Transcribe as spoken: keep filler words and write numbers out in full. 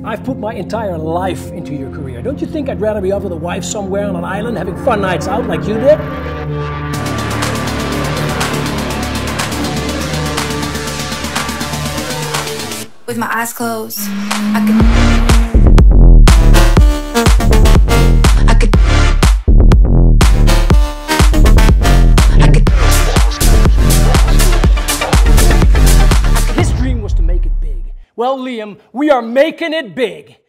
I've put my entire life into your career. Don't you think I'd rather be off with a wife somewhere on an island having fun nights out like you did? With my eyes closed, I could... His dream was to make it big. Well, Liam, we are making it big.